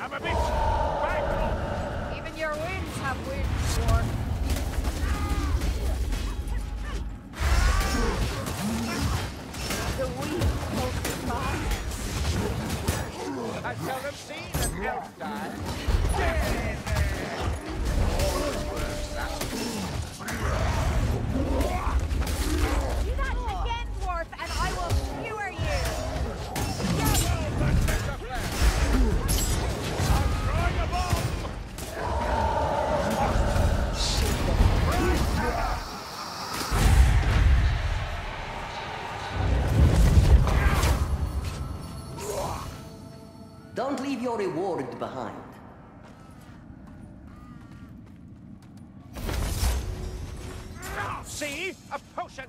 I'm a bit thankful. Even your winds have winds, Dwarf. The wheel holds the fire. I seldom seen an elf die. Dead! Do that again, Dwarf, and I will skewer you! I'm throwing a bomb! Don't leave your reward behind. See? A potion!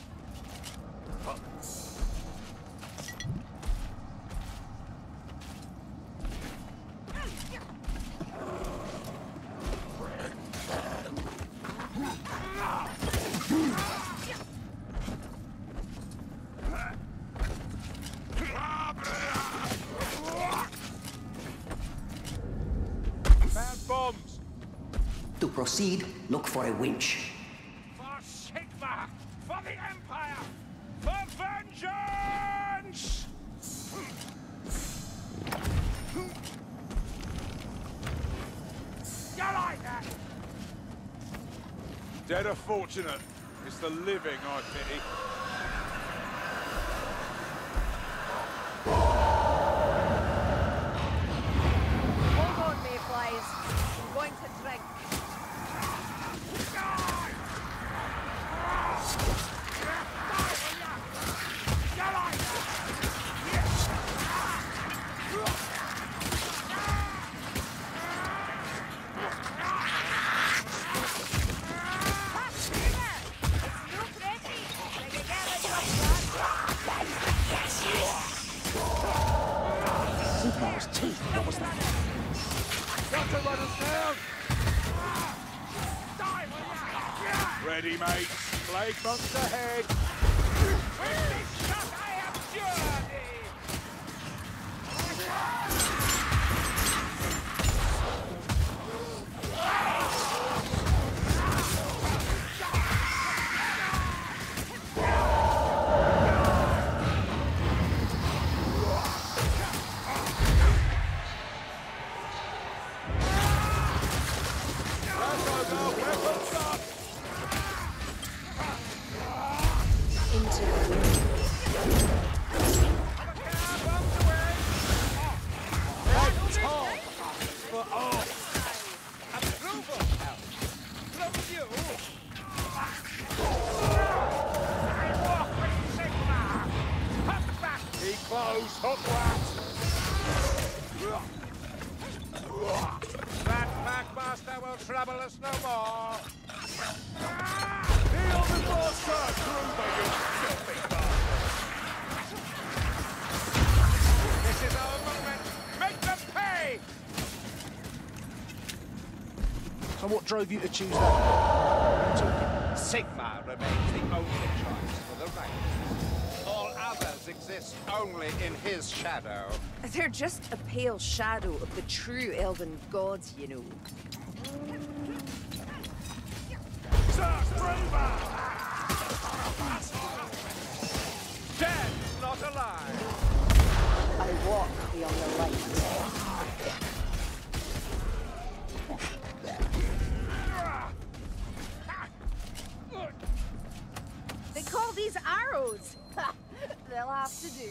Found bombs! To proceed, look for a winch. For Sigma! For the Empire! For vengeance! You like that? Dead are fortunate. It's the living I pity. Hold on, mayflies. I'm going to drink. Sigmar's teeth. What was that? Got to run us down! Ready, mates. Plague monster ahead. With this shot, I am journey! Into the wind. For all approval, from you. I walk with Sigma. Hook back. He close, hook rat. That Packmaster will trouble us no more. Kneel before Sir Gruber, you filthy bastard. This is our moment. Make them pay. So what drove you to choose that? Sigma remains the only choice for the rank. All others exist only in his shadow. They're just a pale shadow of the true elven gods, you know. Sir Gruber! Dead, not alive. I walk beyond the light. They call these arrows. They'll have to do.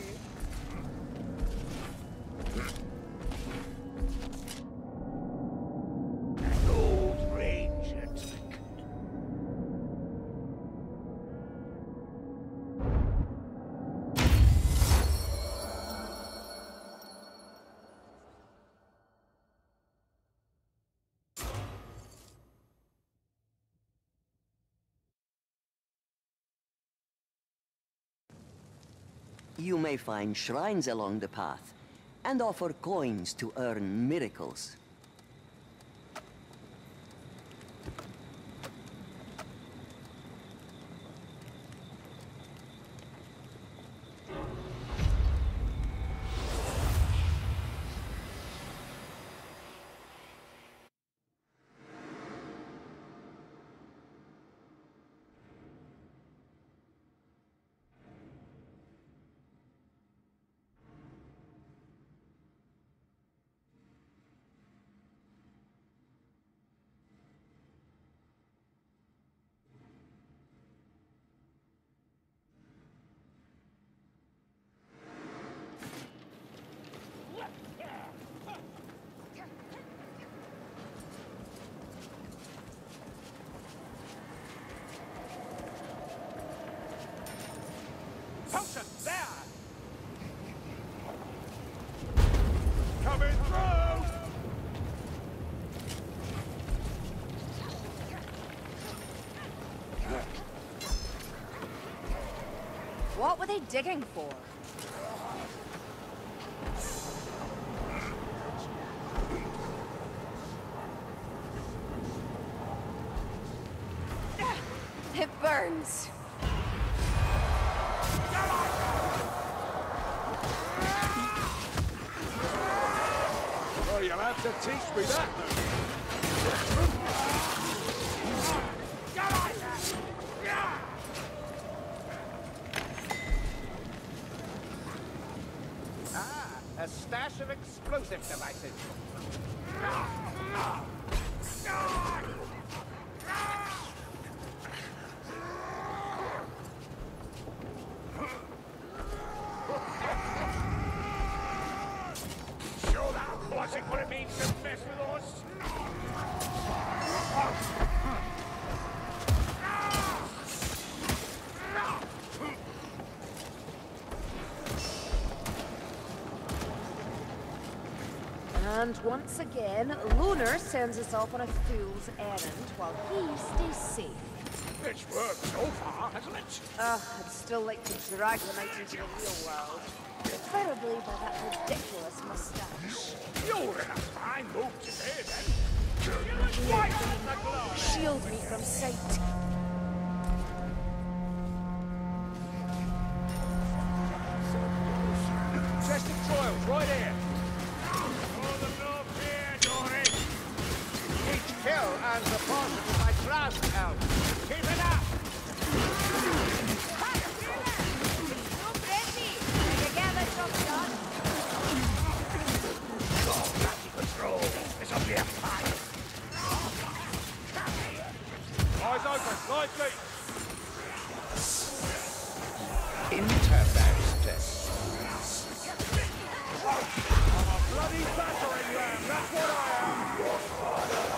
An old ranger trick. You may find shrines along the path, and offer coins to earn miracles. What were they digging for? It burns. Well, you'll have to teach me that move. A stash of explosive devices. Sure that wasn't what it means to mess with us? And once again, Lunar sends us off on a fool's errand while he stays safe. It's worked so far, hasn't it? I'd still like to drag them out into the real world. Preferably by that ridiculous mustache. You're in a fine mood today, then. Right on the glory. Shield me from sight. Testing trials, right here. For the North here, Dory. Each kill earns a portion of my trust, Elf. Keep it up! No Bretty! Did you get the job done? Control. It's up here. Eyes open, lightly. Interface test. I'm a bloody battering ram, that's what I am.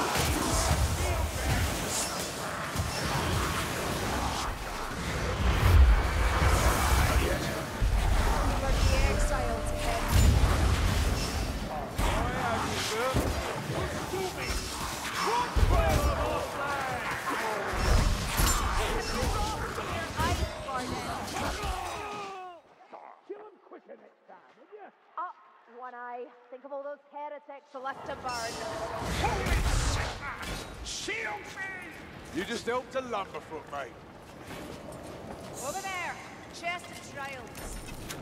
But the exiles ahead. I have you, sir. Do me. What fire on our flag? Kill him quicker next time, will you? Up one eye. Think of all those heretics left to burn. Holy shit, man! Shield me! You just helped a lumberfoot, mate. Over there. Chest of trials.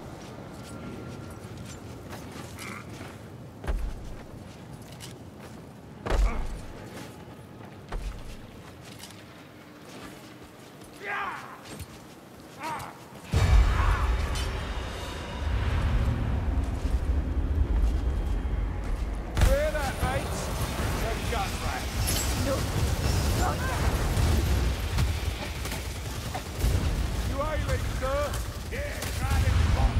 Hear that, mates? A gun rack. You ailing, sir? Yeah, trying to spot.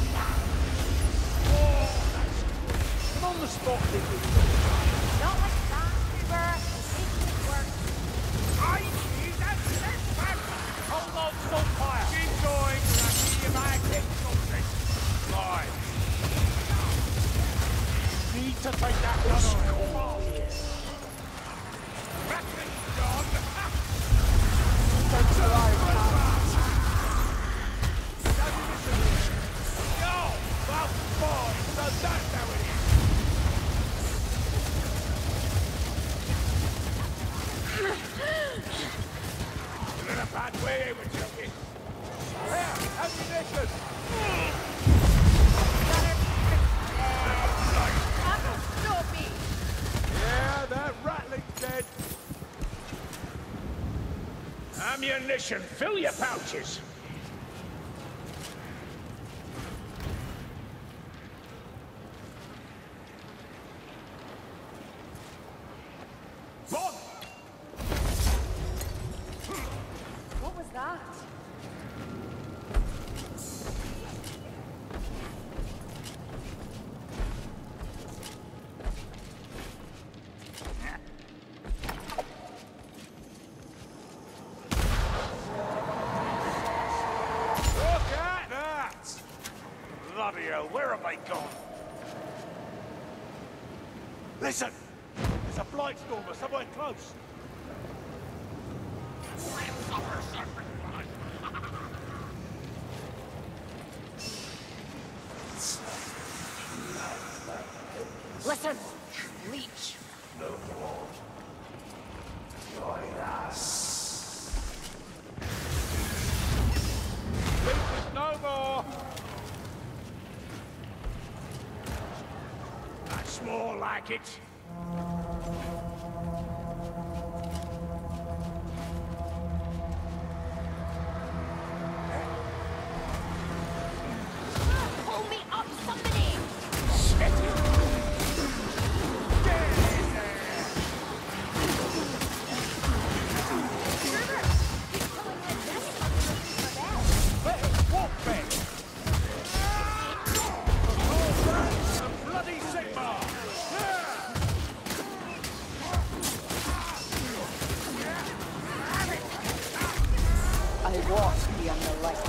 Oh, that's good. Come on the spot, Dicky. Not like that, Uber. It works. I need that setback. Hold on, Saltfire. Keep going. I see you back. It's something. Right. Need to take that gun off. Rattling John. Don't alive, no, well, boy, so that's how it is. You're in a bad way, we're joking. Here, ammunition. That'll stop me. Yeah, that rattling's dead. Ammunition, fill your pouches. Bon! What was that? Look at that! Bloody hell, where have they gone? Listen! There's a Blightstormer somewhere close. Listen, Leech. Leeches no more. That's more like it. Pull me up, somebody! Walk back. A bloody Sigmar. I walk beyond the light.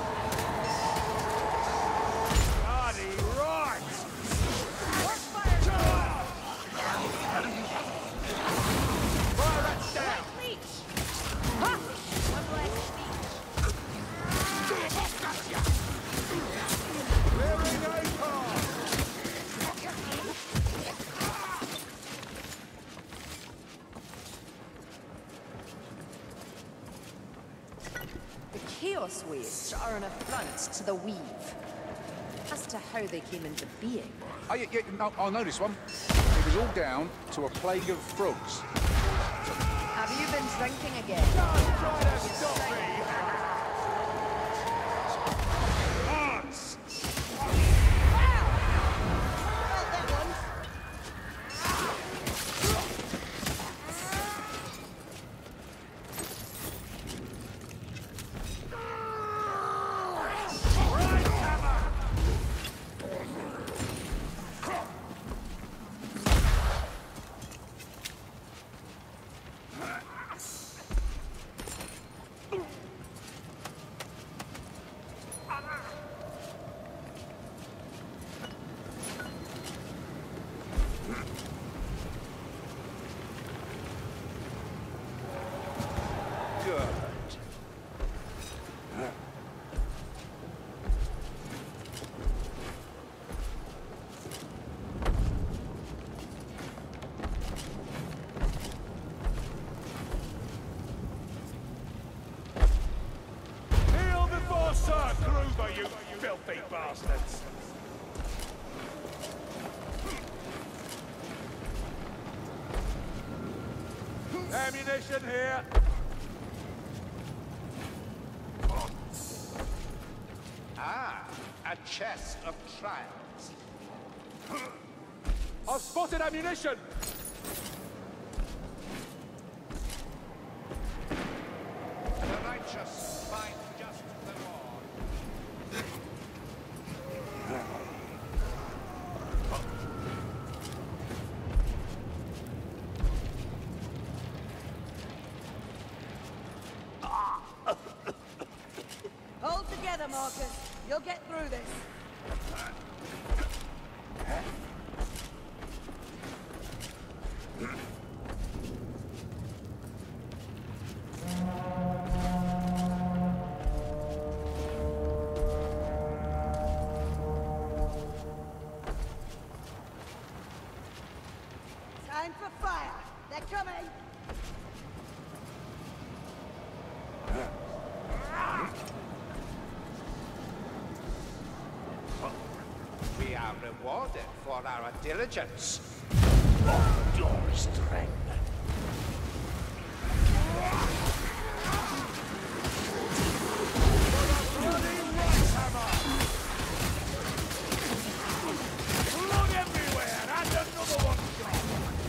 Bloody right. Fire that down. Leech! Ha! One less Wearing a car. The Chaos Wastes are an affront to the Weave. As to how they came into being, Oh, yeah, no, I know this one. It was all down to a plague of frogs. have you been drinking again? Try to stop me. Hearts. Good. Kneel before Sir Gruber, you filthy bastards! Ammunition here! Ah, a chest of trials. I've spotted ammunition! The righteous find just the Lord. Hold together, Marcus. You'll get through this. Time for fire. They're coming. We are rewarded for our diligence. Your strength. Blood everywhere, and another one gone.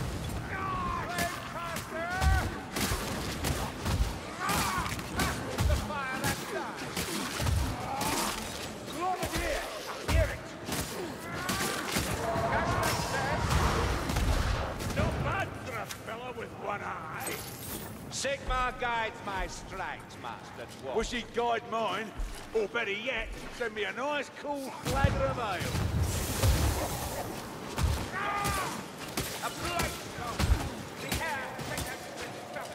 The fire that dies. Grenadier, hear it. Not bad for a fella with one eye. Sigmar guides my strikes, Master Dwarf. Wish he'd guide mine, or better yet, send me a nice cool flagon of ale. A blight stone! The air protects the stomach!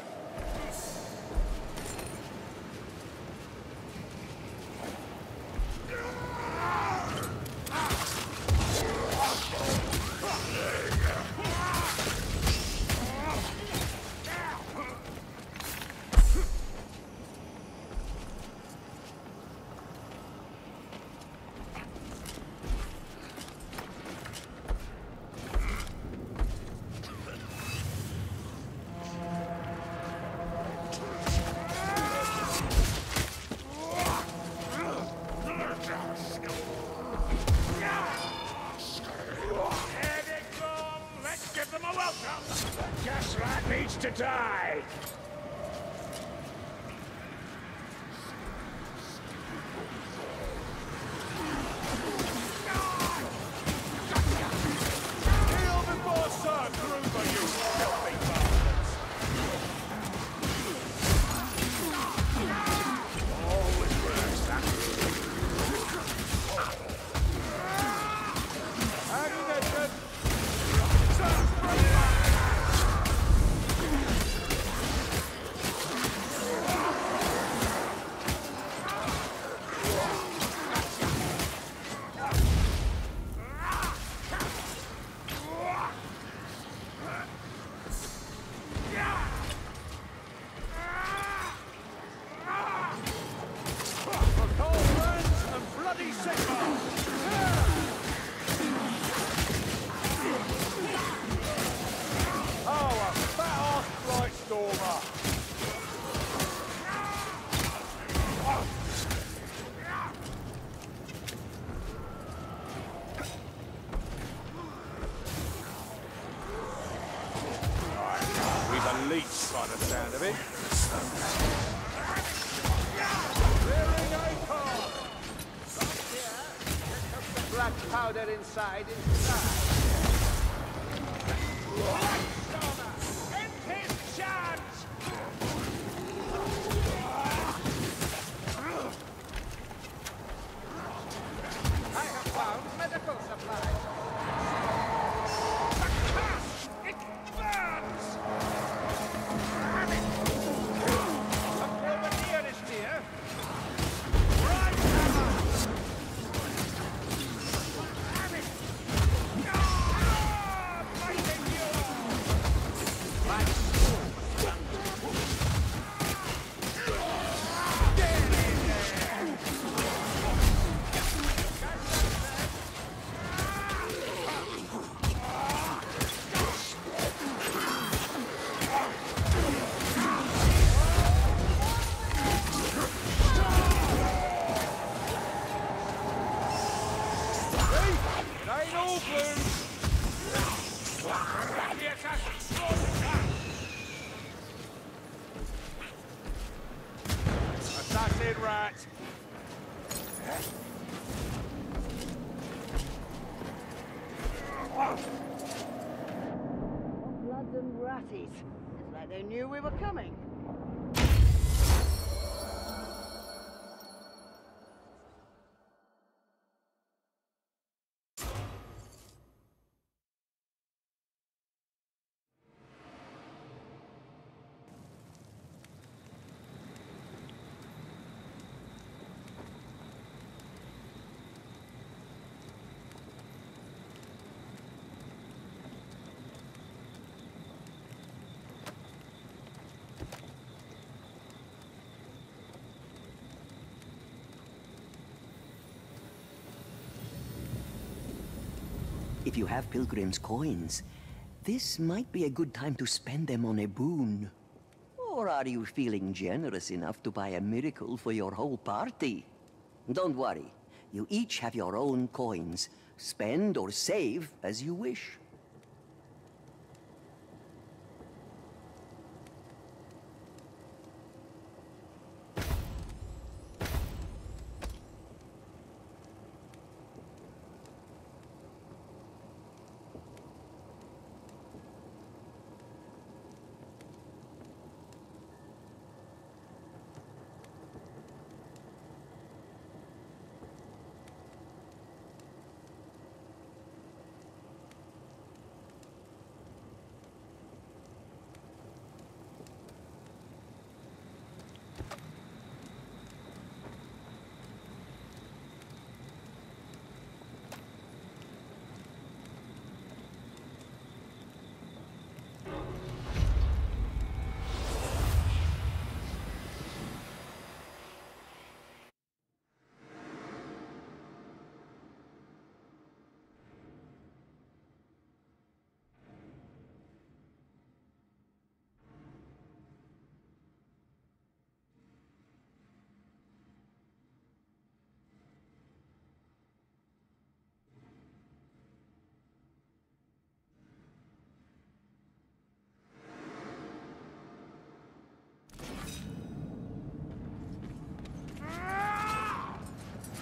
Gas rat needs to die! Kneel before Sir Gruber, you filthy bastards! Always works, that. Ammunition! For cauldrons and bloody sigmar! Oh, a fat-ass blight stormer! We've a leech by the sound of it. Clearing acorn! Black powder inside is dry. End his charge! I have found medical supplies. It burns! Up here the nearest here. Right hammer! Ah, fighting you! My soul. It ain't all blue! Yes, that's assassin rat! Bloods and ratties. It's like they knew we were coming. If you have Pilgrim's coins, this might be a good time to spend them on a boon. Or are you feeling generous enough to buy a miracle for your whole party? Don't worry, you each have your own coins. Spend or save as you wish.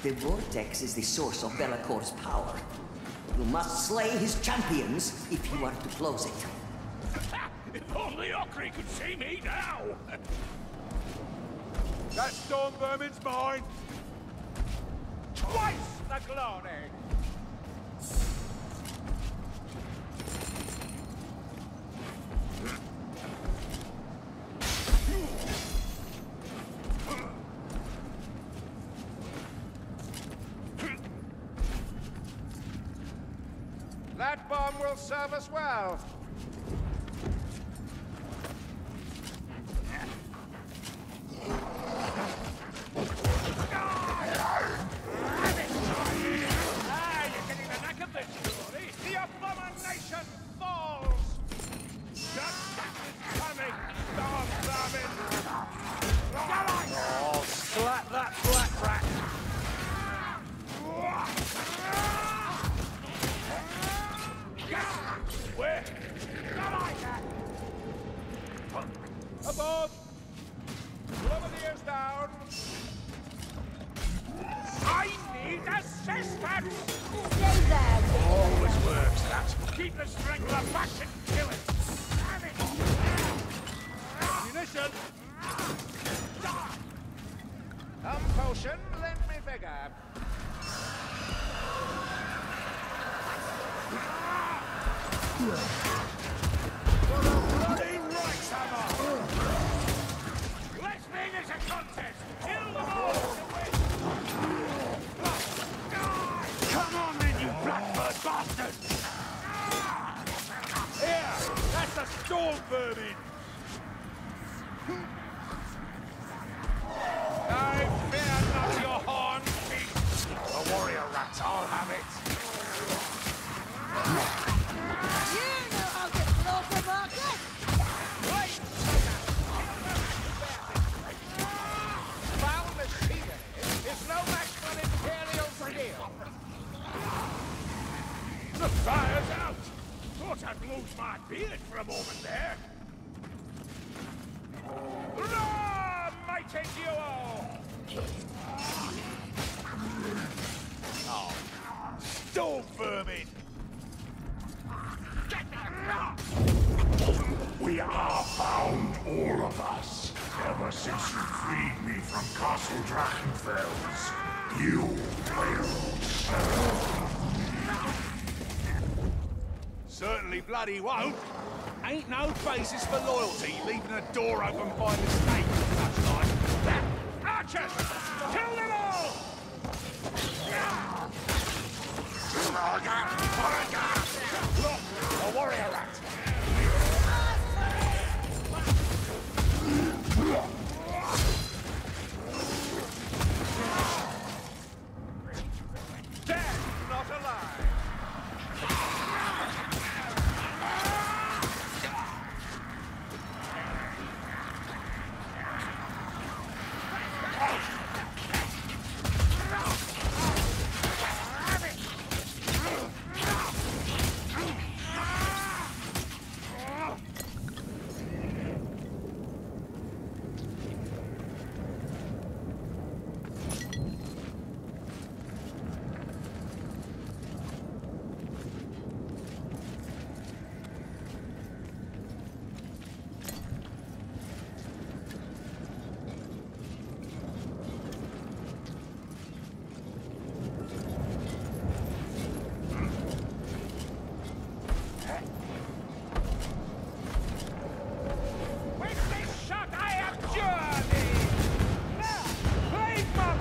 The Vortex is the source of Bellacor's power. You must slay his champions if you are to close it. If only Ockery could see me now! That storm vermin's mine! Twice the glory! That bomb will serve us well. You're getting the knack of this story! The abomination falls! Just is coming! Storm vermin! Oh, slap that black rat! Where? Above! Lower the ears down! I need assistance! Stay there! Always works, that. Keep the strangler back and kill it! Have it! Munition! Potion, lend me vigor. Bloody right, Hammer! Let's make this a contest! Kill them all to win! Come on then, you blackbird bastards! Here! That's a storm vermin! I fear not your horn, beast. A warrior rat, I'll have it. You know how to slaughter Marcus! Wait! Foul machinery is no match for an imperial steel. The fire's out! Thought I'd lose my beard for a moment there. Roar, mighty duo! Oh, storm vermin! We are found, all of us. Ever since you freed me from Castle Drachenfels, you will serve. Certainly bloody won't. Ain't no basis for loyalty leaving a door open by mistake and such like. Archers! Kill them all! Look, a warrior rat! Dead, not alive. With this shot, I have journeyed! Now, play monk!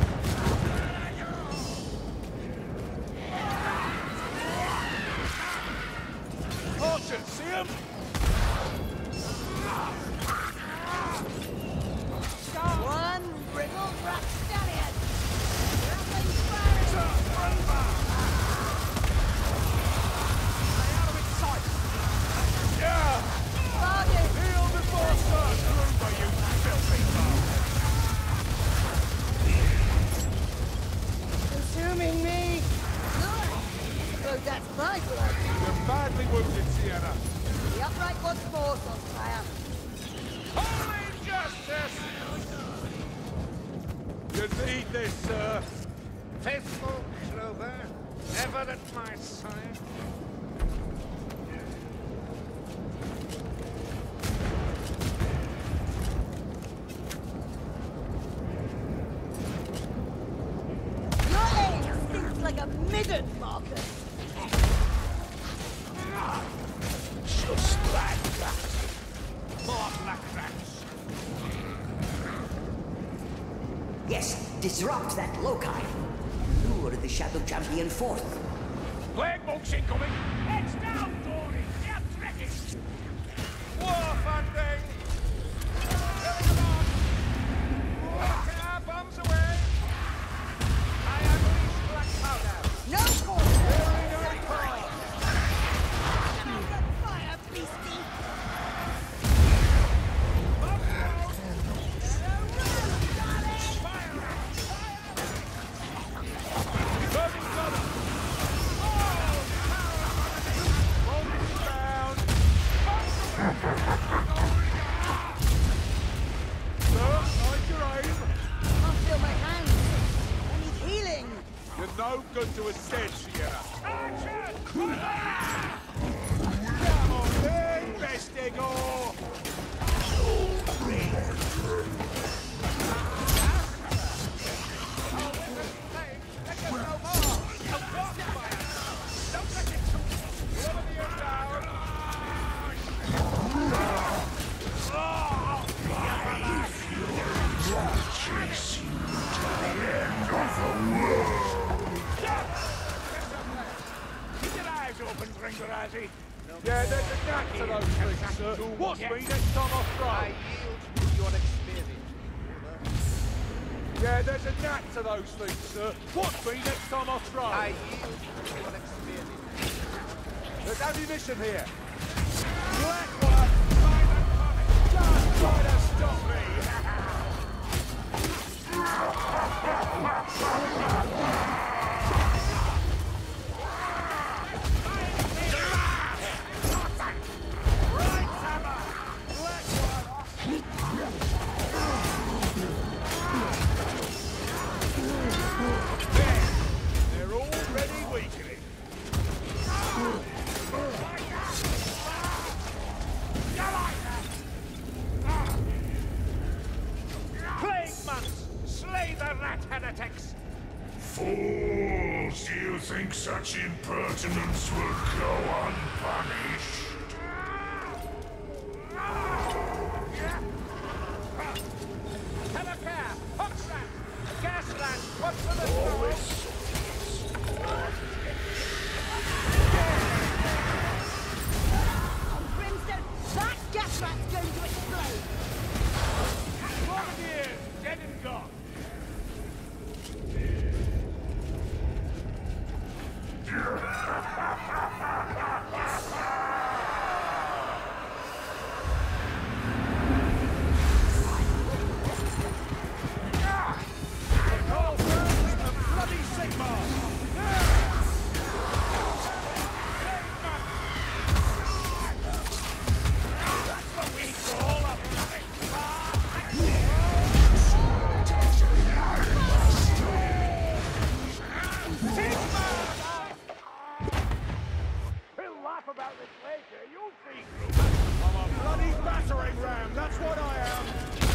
Archers, see him? One wriggle rat stallion! Nothing firing! Stay out of its sight! Yeah! Bargain! Kneel before Sir Kruber, you filthy bastard! Consuming me! Good! I suppose that's my blood. You're badly wounded, Sienna. The upright ones Yes, disrupt that loci. Lure the Shadow Champion forth. Plague monks incoming! Heads down, Dory! They're trekking! War funding! Killing them on! Water bombs away! I unleash black powder! No quarter! Very no call! Fire, beastie! No good to us dead, Sienna. Action! Come on, then, Vestigor! Yeah, there's a knack to those things, sir. Watch me next time I throw. I yield to your experience. Yeah, there's a knack to those things, sir. Watch me next time I throw. I yield to your experience. There's ammunition here. Blackwood, just try to stop me. They're already weakening. Plague monks! Slay the rat heretics! Fools! Do you think such impertinence will go unpunished? Have a care! Hoxrat! Gasland! Watch for the door! Brimstone, that gas rat's going to explode! Bombardier! Dead and gone! Call first the bloody Sigmar! That's what we call a bloody He'll laugh about this later, you'll see. I'm a bloody battering ram, that's what I am.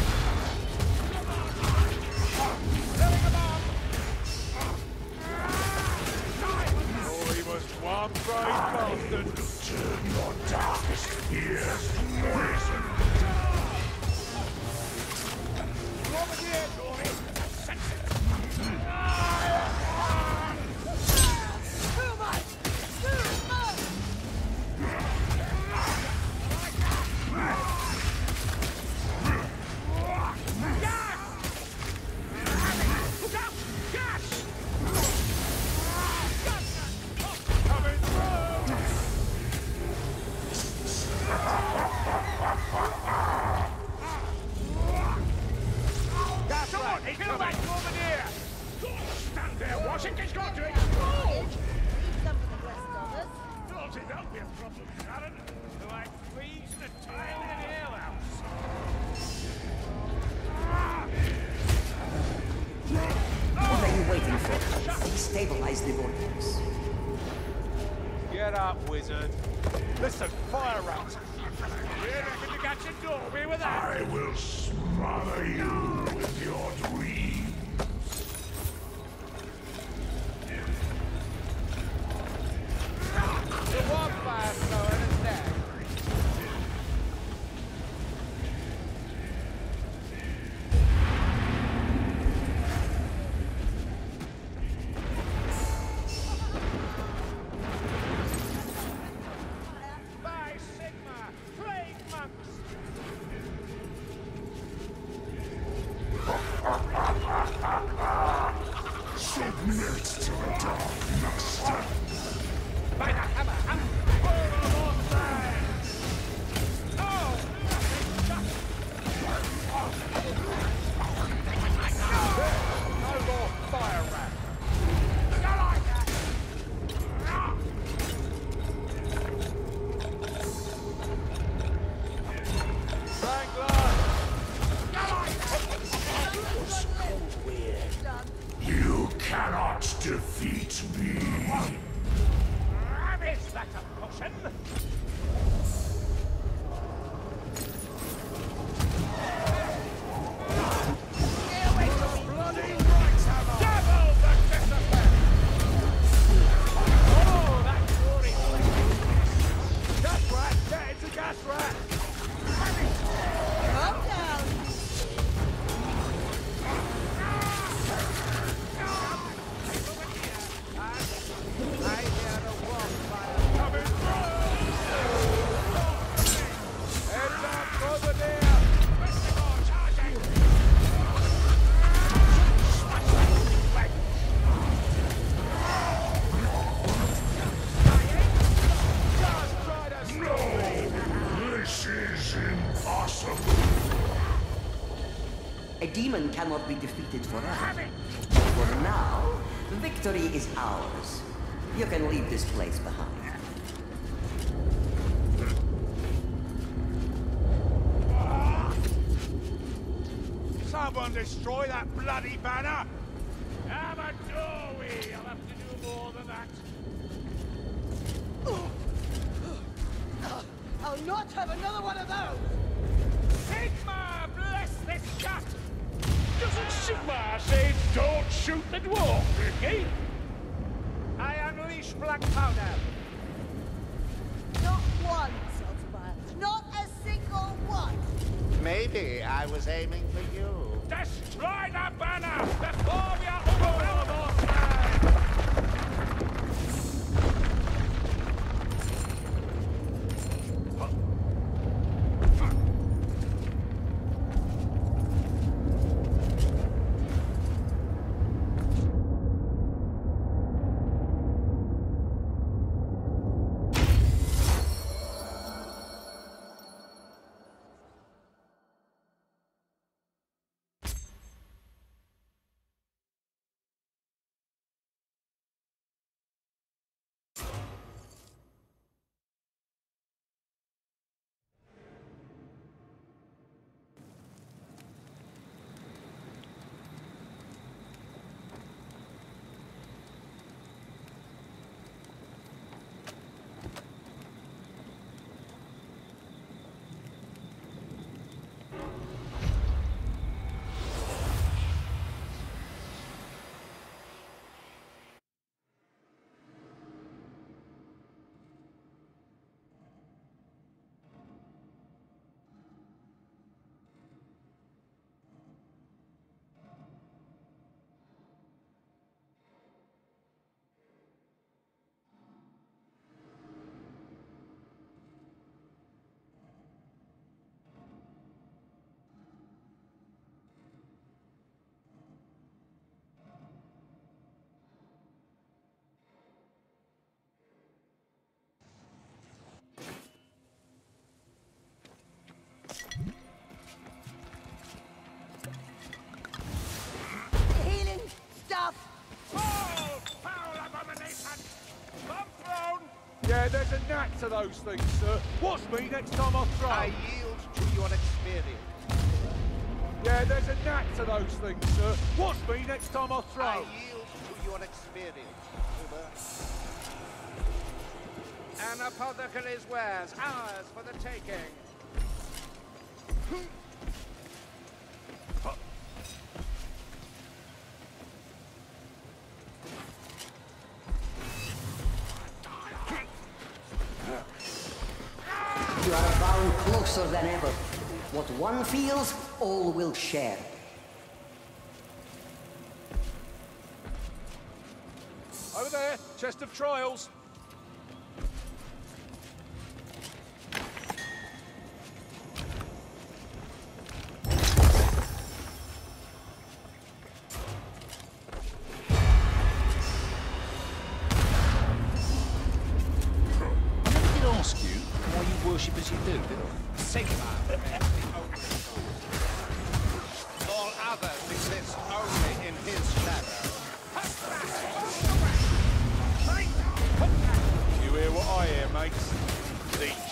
Setting him up. Oh, he was one brave bastard. Turn your darkest fears to poison. Bombardier, Dory. Too much! Too much! Look out! Gas! Coming through! Gas rat, kill that Bombardier! Stand there, watching it's got to explode! Leave some for the rest of us. Don't it help me a problem, Sharon? Do I freeze the tile in alehouse? What are you waiting for? Stabilize the vortex. Get up, wizard. Listen, fire rat. You reckon to catch a doorway with that? I will smother you with your dreams. The wildfire thrower is dead. impossible. A demon cannot be defeated forever. For now, victory is ours. You can leave this place behind. Someone destroy that bloody banner! Amateur, I'll have to do more than that. I'll not have another one of those! Sigma, bless this shot! Doesn't Sigma say don't shoot the dwarf, Ricky? I unleash black powder. Not one, Saltzpyre. Not a single one! Maybe I was aiming for you. Destroy the banner before we are overwhelmed or slain! Healing stuff! Oh, foul abomination! Bomb thrown! Yeah, there's a knack to those things, sir. Watch me next time I throw. I yield to your experience. Yeah, there's a knack to those things, sir. Watch me next time I throw. I yield to your experience, Uber. An apothecary's wares, ours for the taking. You are bound closer than ever. What one feels, all will share. Over there, chest of trials. Ask you why you worship as you do, did I? Sigma remains the only God. All others exist only in his shadow. You hear what I hear, mates? Leech.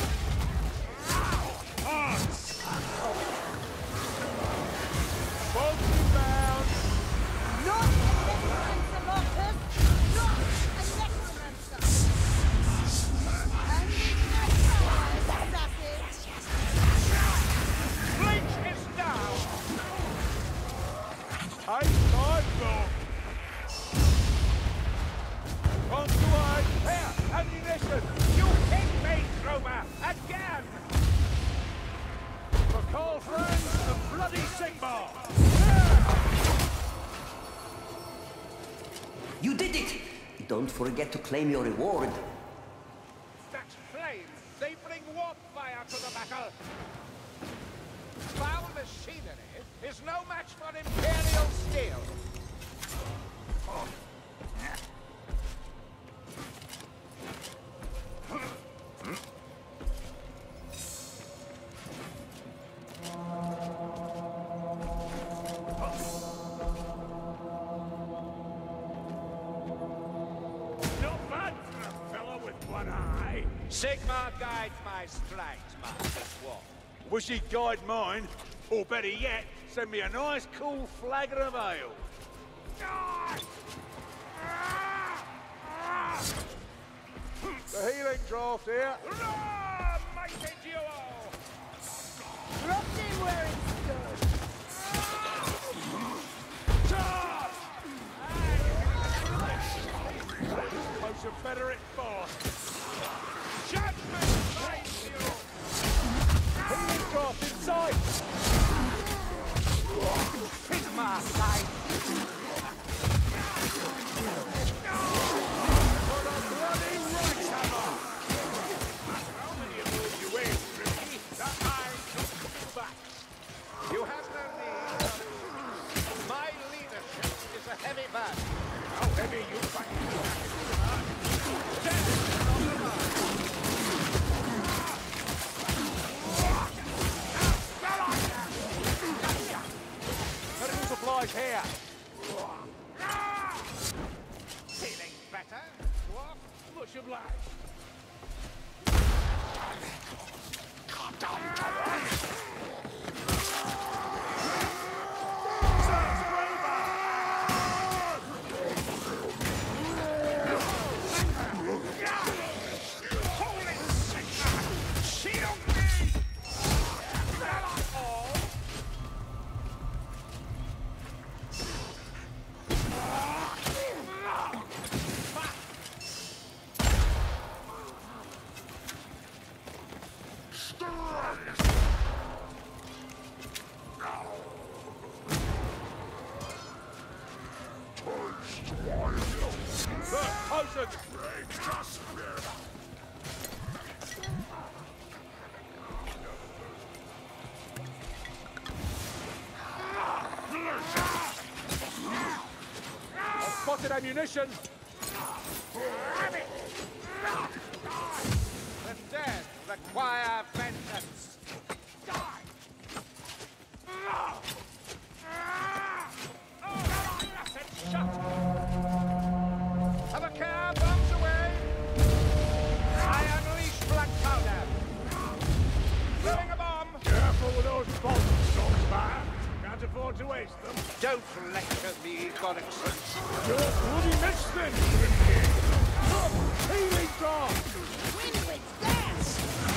Bolton bound. Not a necromancer, Marcus! Not a necromancer! And Bleach is down! Hey, time long. On to one. Here, ammunition. You hit me, Grover! Again! For Carl Franz, the bloody Sigmar. You did it! Don't forget to claim your reward. That flame, they bring warp fire to the battle. Foul machinery is no match for Imperial steel. Sigmar guides my strikes, Master Swan. Wish he'd guide mine, or better yet, send me a nice cool flagon of ale. The healing draft here. Hurrah, mighty duo! Dropped him where it stood. Closer, better it fast. Judgment finds you! Healing draft inside. Sigmar side! For the bloody right hammer! How many of those you win, Ricky? That I took you back. You have no need of... My leadership is a heavy burden. How heavy you find Medical supplies here. feeling better? What? Much obliged. Holy Sigmar! Shield me! All? Spotted ammunition. The dead require vengeance. Have a care, bombs away! I unleash black powder! Throwing a bomb! Careful with those bombs, Stormstar. Can't afford to waste them. Don't lecture me, Gorickson. You're bloody missed then, Healing draft. Winwich, dance!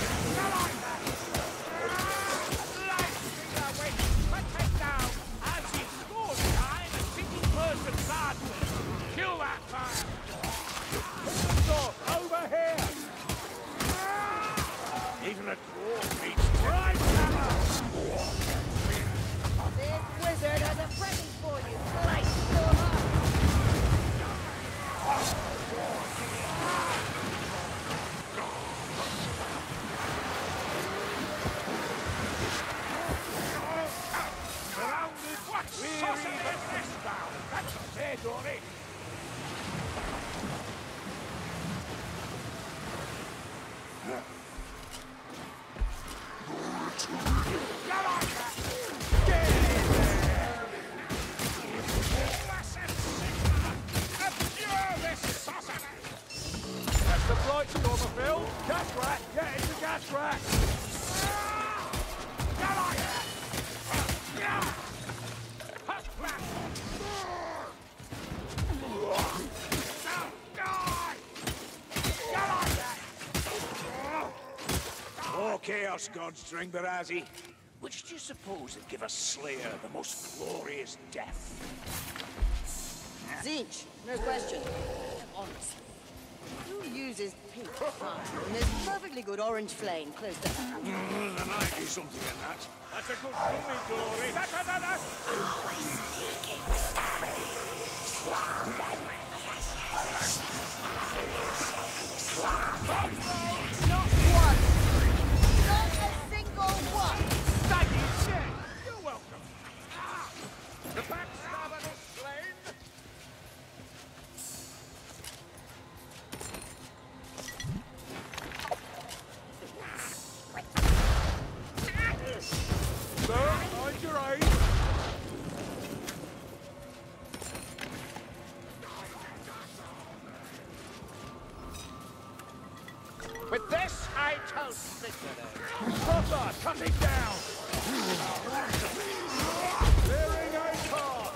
Take down! As he scores time, a single person badly. Kill that fire! Over here. Even a dwarf needs right hammer. This wizard has a present for you. Slice your heart. Surrounded. What sorcery is this now? That's a fair Dory. That's the blight stormer, Phil. Gas rack. Get into gas rack. Oh, Chaos Gods, Drengbarazi. Which do you suppose would give a Slayer the most glorious death? Zinch, no question. Honestly. Who uses pink fire when there's perfectly good orange flame close to hand? There might be something in that. That's a good movie, Dory. Not one! Not a single one! You're welcome. The backstabber is slain. Sir, mind your aim. Proper, cut it down! Clearing a path!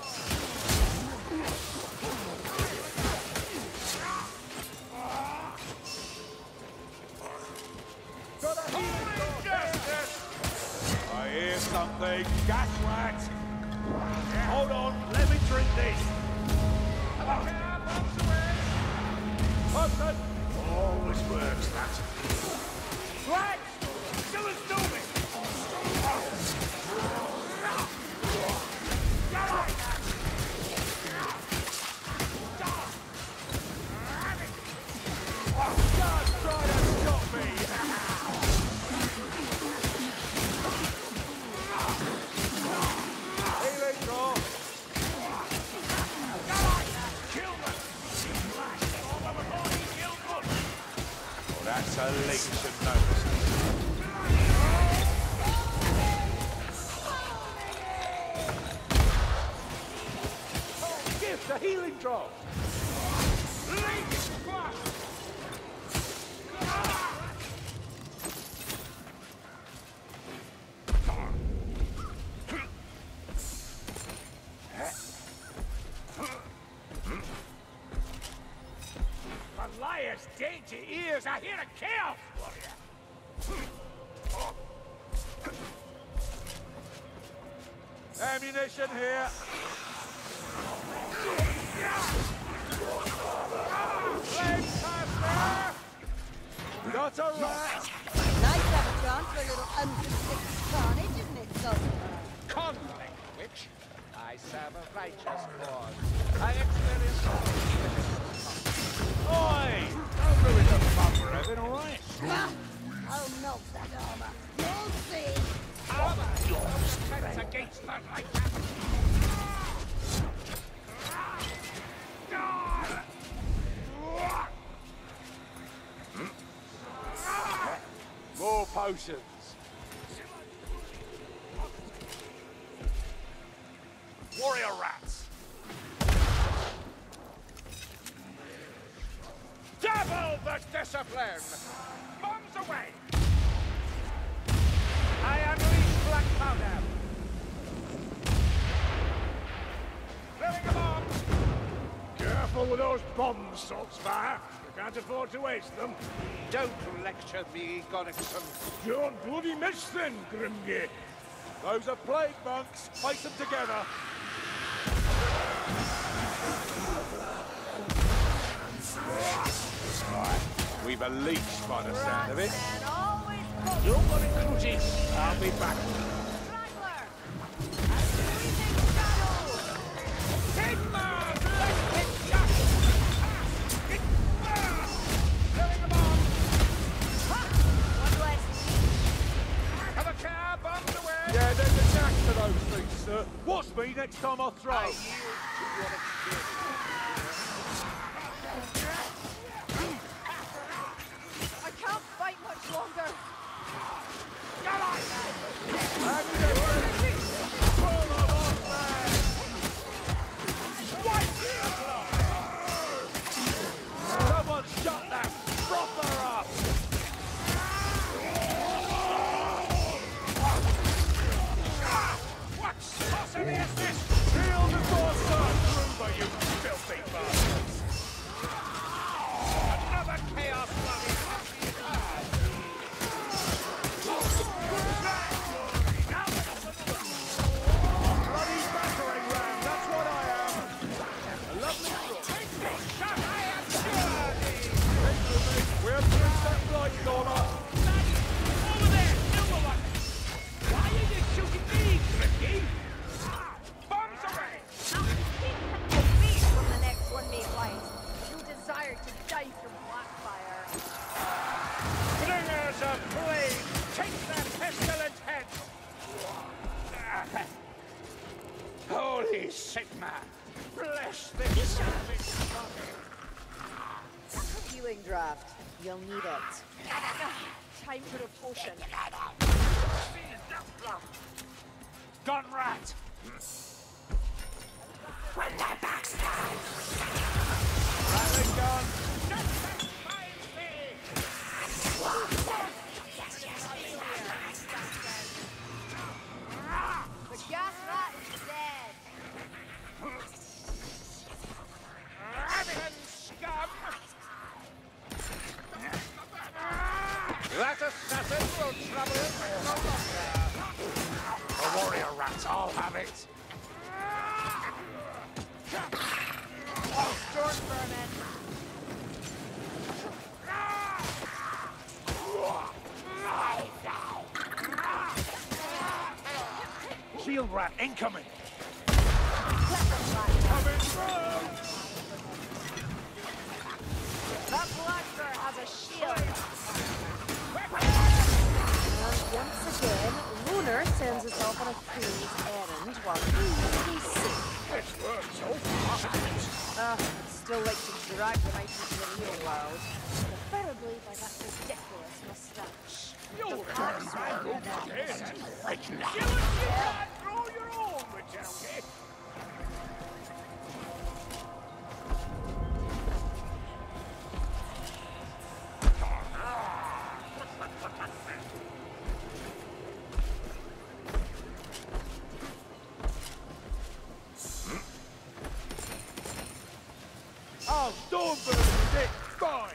Got a healing justice! I hear something. Gas rat! Hold on, let me drink this! Hudson! Always works, that. Right! Still a storming! Just try to stop me! Healing draw! Kill them! Oh, that's a leech of notice. Gift, a healing drop! Goliath's dead to ears. I hear a chaos warrior. Ammunition here. Got a rat. Nice to have a chance for a little unrestricted carnage, isn't it, Sultan? Conflict, witch. I serve a righteous cause. I experience Oi! Don't ruin the fun for Evan, all right? I'll melt that armor. You'll see. Defense against the light. More potions. Warrior rats. double the discipline. Bombs away. I unleash black powder. Throwing a bomb. Careful with those bombs, Saltzfire. You can't afford to waste them. Don't lecture me, Goddickson. Don't bloody miss then, Grimgate. Those are plague monks. Place them together. Right. We've a leech by the sound of it. Don't worry, Crutches. I'll be back. Yeah, there's a knack to those things, sir. Watch me next time I throw. I yield to your experience. I can't fight much longer. Someone shut that frother up! What sorcery is this? Shield and more Gruber, you filthy bastards! Another chaos bloody Bloody battering ram, that's what I am! A lovely crook. shot. I am sure thee. Take with me, we'll finish that blight corner! Over there, silver one. Why are you shooting me, Ricky? Bombs away. Please, when the next one may fight, you desire to die from Blackfire. Bringers of plague, take that pestilent head! Holy Sigma, bless this savage body. Healing draft. You'll need it. Time for a potion. Gun rat. Rattling gun! A warrior rat, I'll have it. Oh, storm vermin. Shield rat incoming. Coming through. That blaster has a shield. And once again, Lunar sends us off on a fool's errand while we stay safe. This works so fast. Still like to drag them out into the real world. Preferably by that ridiculous moustache. You'll throw your own, Magellan. Oh, Stormbird, it's fine.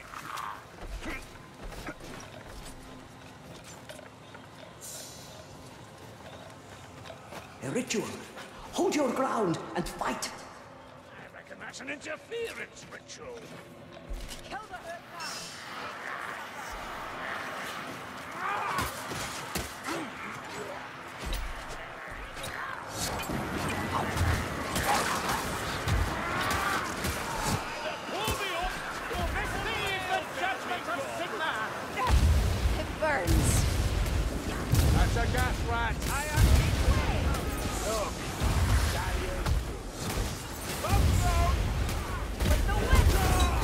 A ritual. Hold your ground and fight. I reckon that's an interference ritual. Kill the hood now. It burns. That's a gas rat. I am. Look. With the wind.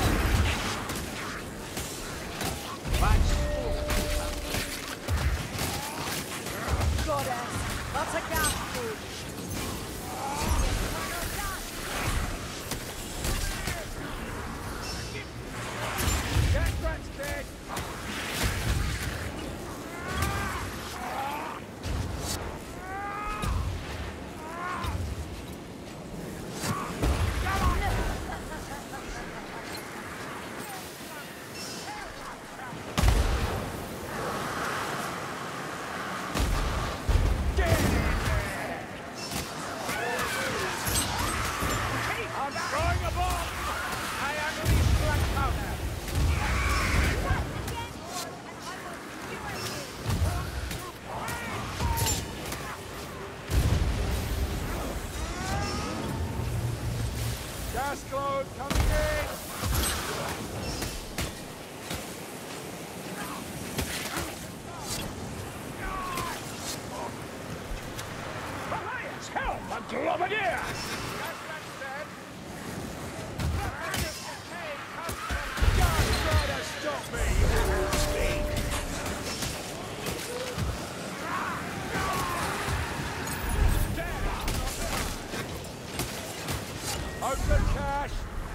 Goddess. That's a gas food. Gas rat's dead. I'm throwing a bomb! I unleash black powder! Gas cloud coming in! Alliance, help! A globadier! Gas rat's dead! God, try to stop me! Open cash!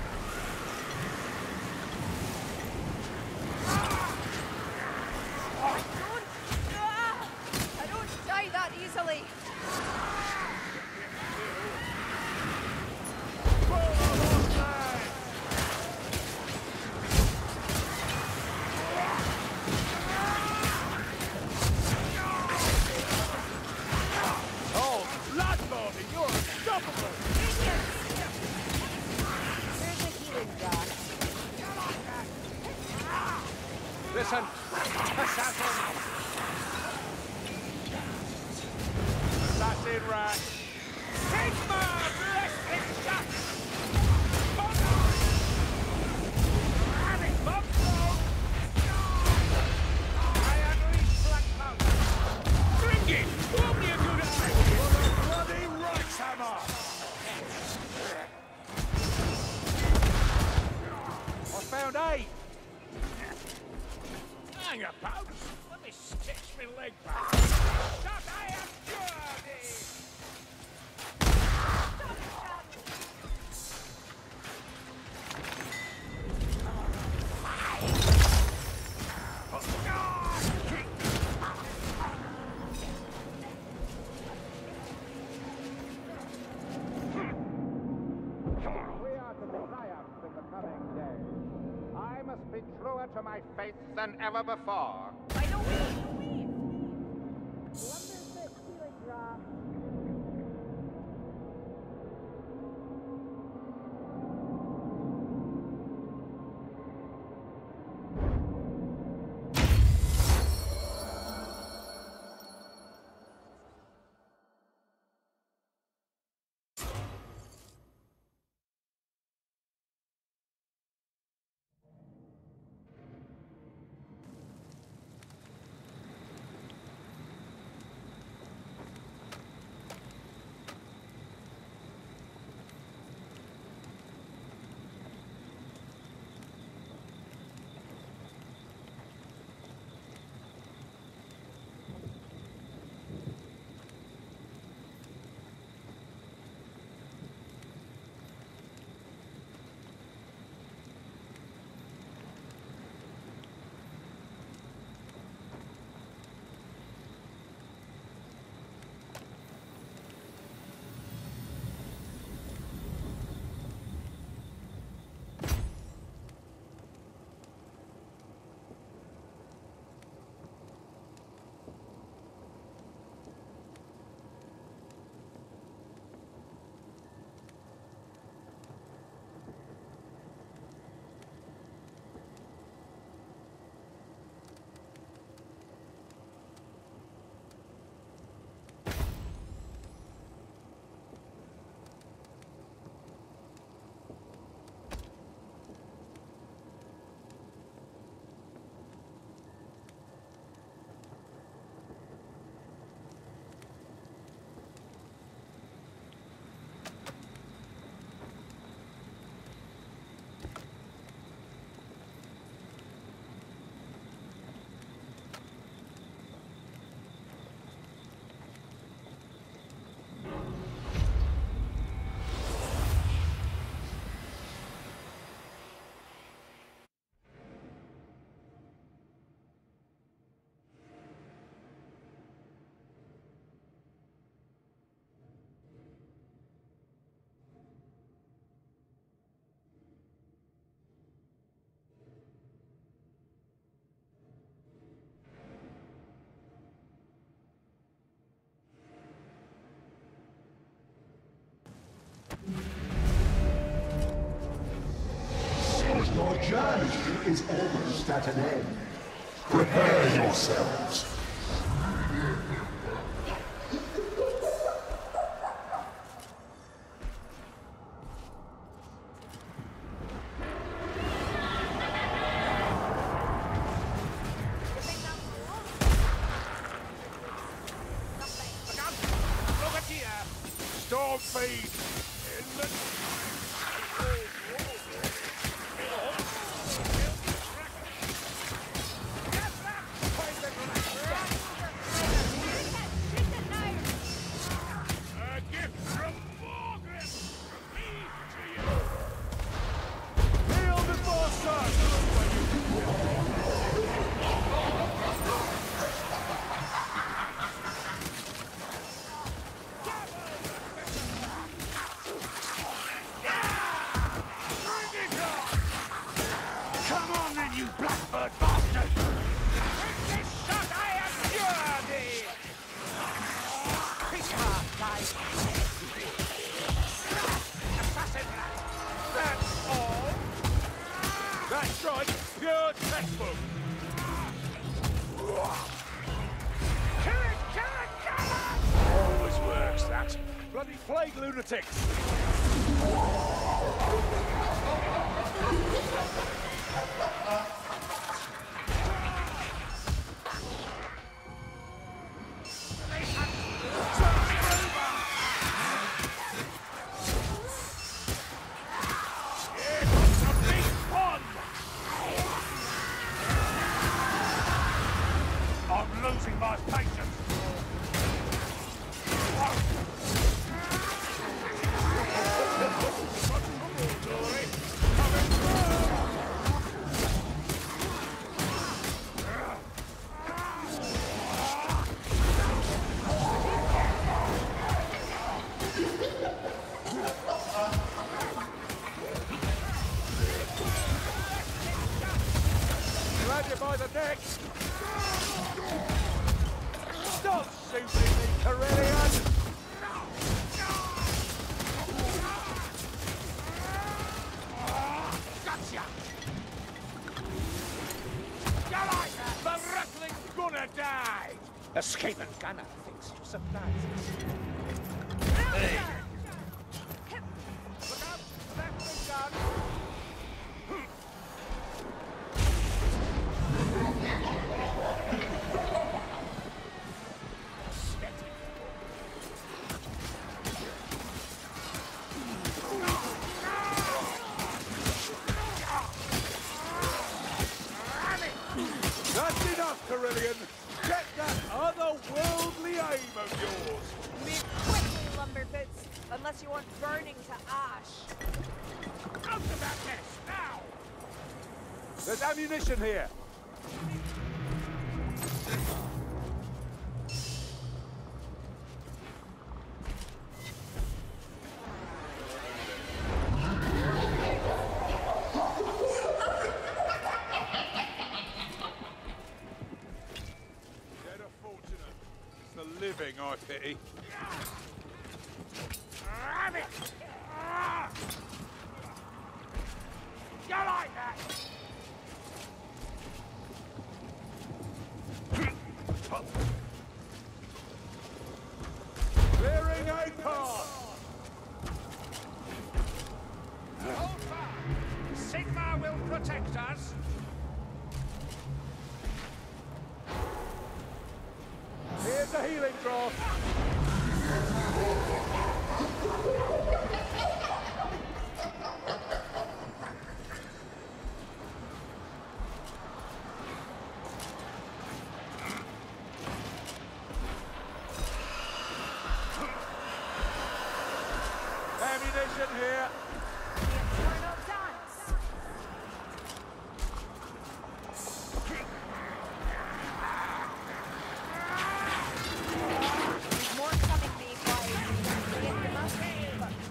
I don't die that easily. Oh, Bloodbody, you're unstoppable! Here's a healing jar. Listen, assassin! Assassin rat! Sigma! Blessed shot! I unleash black powder! Bring it! Won't be a good eye! For the bloody Reichshammer! I found 8! Hang about! Let me stitch my leg back! That I am dirty! We are to triumph in the coming day. I must be truer to my faith than ever before. I don't believe. journey is almost at an end. Prepare yourselves. Storm feed in the... A gift from Morgan from me to you. Kneel before sun. Come on then, you blackbird bastard! With this shot I abjure thee! Picard died. Assassin rat! That's all? That's right, pure textbook! Kill it, kill it, kill it! Always works, that. Bloody plague lunatics! I'm losing my patience. Grab you by the neck. Stop shooting me, Corellian! Gotcha! You like that? The wrestling's gonna die! Escaping gunner thinks to surprise us. Hey! Look out! Left wing gun! That's enough, Corellian! Get that otherworldly aim of yours! Move quickly, Lumberboots, unless you want burning to ash. Out of that mess, now! There's ammunition here! Dead or fortunate, it's the living I pity. Ram it! You like that? Clearing a path! Hold fast! Sigma will protect us! Here's a healing draught! Ammunition here! Infernal dance! There's more coming, me boys. Get them up, but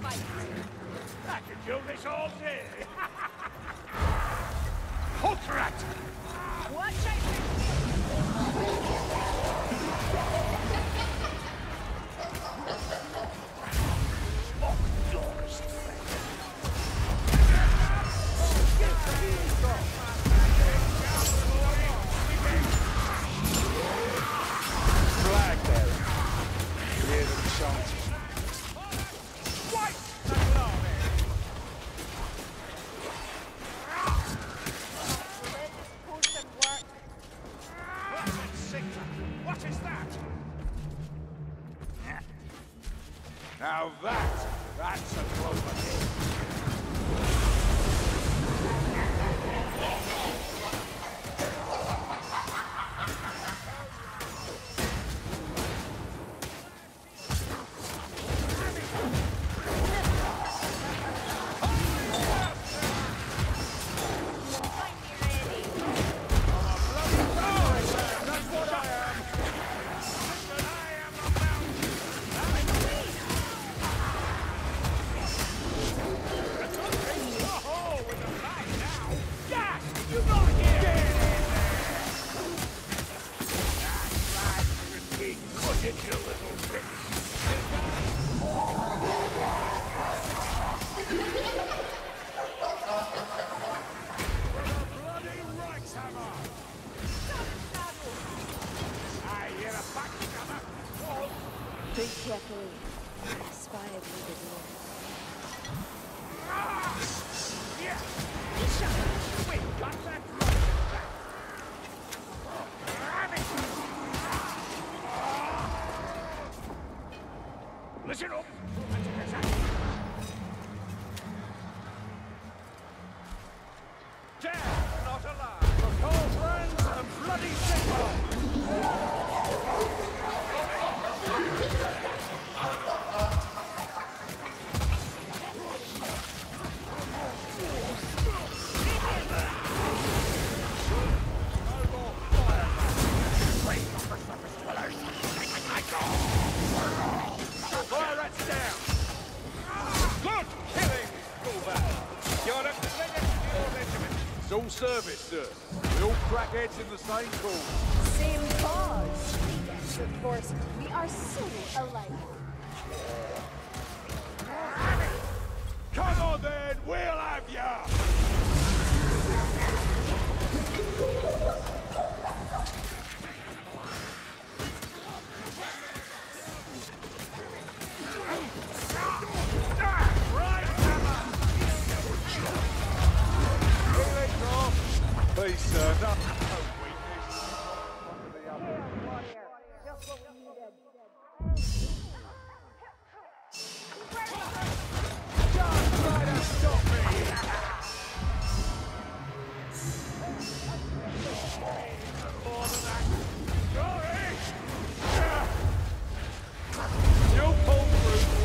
chances. What is that? Now that's a clover hit. Drink carefully. Spy a little bit more. Wait, got that? Listen up! Dead, not alive. For cold friends and bloody simple! Fire rats down. Good killing, Gul'dan. You're the biggest in your regiment. It's all service, sir. We all crack heads in the same cause. Same cause. Yes, of course. We are so alike. Come on then, we'll have ya! Please, sir, no weakness. Just what we needed. Try to stop me! More than that. Sorry! You'll pull through.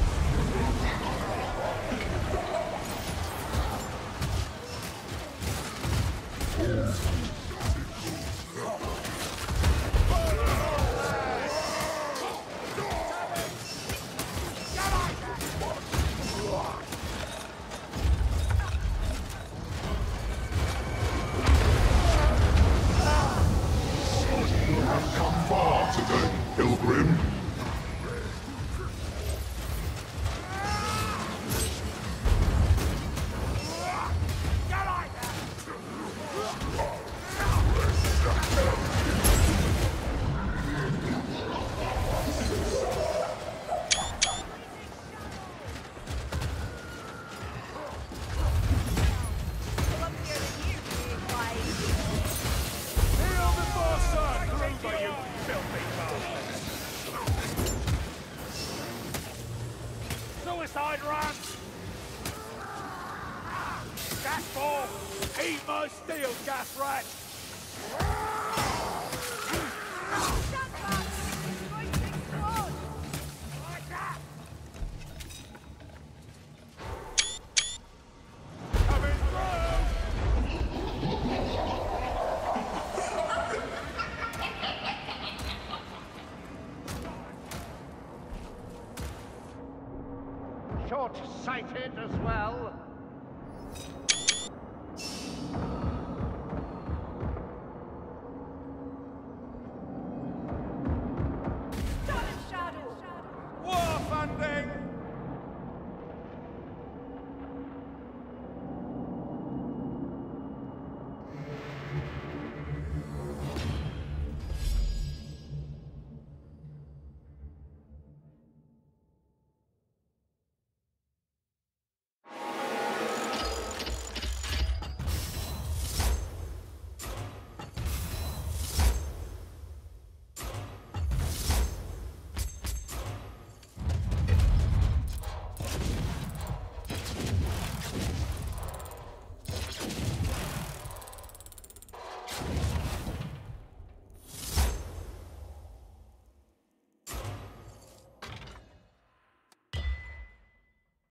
Come far today, Pilgrim. Suicide run! Gas ball! Eat my steel, gas rat! Stand back! It's going to explode! Like that! Coming through! Short-sighted as well.